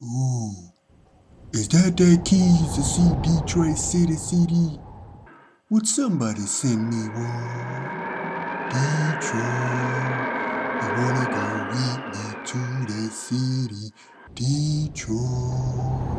Ooh, is that keys to see Detroit City CD? Would somebody send me one? Detroit, I wanna go with me to that city. Detroit.